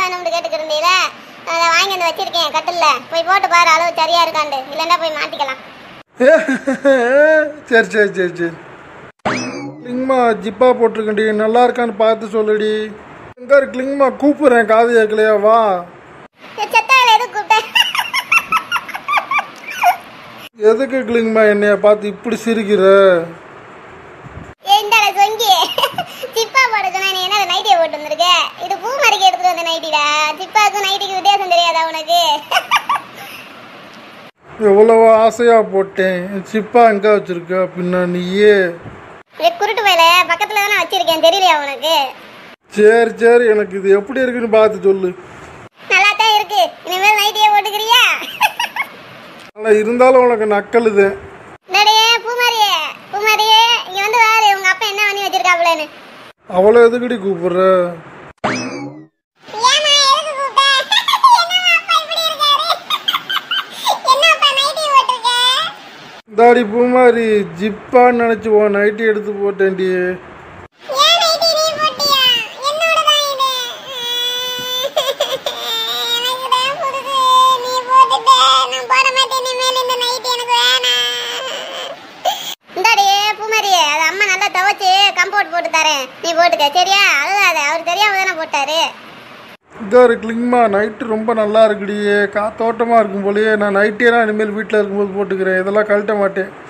வேணும்னு கேட்டுக்கிறீங்களா? அதை வாங்கி வந்து வச்சிருக்கேன் கட்டில்ல. போய் போட்டு பாரு அளவு சரியா இருக்காண்டு, இல்லைன்னா போய் மாட்டிக்கலாம். சரி சரி சரி சரி. கிளிங்மா ஜிப்பா போட்டிருக்கண்டி, நல்லா இருக்கான்னு பார்த்து சொல்லுடி. எங்க கிளிங்மா கூப்பிடுறேன், காது கேட்கலையா? வா. செத்தால எதுக்கு கூப்பிட்டேன்? எதுக்கு கிளிங்மா என்னைய பார்த்து இப்படி சிரிக்கிற? இந்த சொங்கி சிப்பா போட சொன்னா நீ என்ன நைட்டியை போட்டு வந்திருக்க? இது பூ மறிக்க எடுத்துட்டு வந்த நைட்டிடா. சிப்பாக்கும் நைட்டிக்கு வித்தியாசம் தெரியாதா உனக்கு? எவ்வளவு ஆசையா போட்டேன். சிப்பா எங்க வச்சிருக்க பின்ன நீயே? குருட்டு வயல பக்கத்துல தானே வச்சிருக்கேன், தெரியலையா உனக்கு? சரி சரி, எனக்கு இது எப்படி இருக்குன்னு பார்த்து சொல்லு. நல்லா தான் இருக்கு. இனிமேல் நைட்டியை போட்டுக்கிறியா? இருந்தாலும் உனக்கு நக்கலுது. பூமாரியே பூமாரியே, இங்க வந்து வாரு, உங்க அப்பா என்ன பண்ணி வச்சிருக்காப்லன்னு. அவளை எதுக்கடி கூப்பிடுற? தாடி பூமாரி, ஜிப்பான்னு நினைச்சு உன் நைட்டி எடுத்து போட்டேன்டி. கம்போர்ட் போட்டு தரேன், நீ போட்டுக்க சரியா? அழுகாத, அவர் தெரியாம தானே போட்டாரு. இதோ கிளிங்மா, நைட்டு ரொம்ப நல்லா இருக்குடியே, காத்தோட்டமா இருக்கும் போலயே. நான் நைட்டியெல்லாம் இனிமேல் வீட்டில் இருக்கும்போது போட்டுக்கிறேன், இதெல்லாம் கழட்ட மாட்டேன்.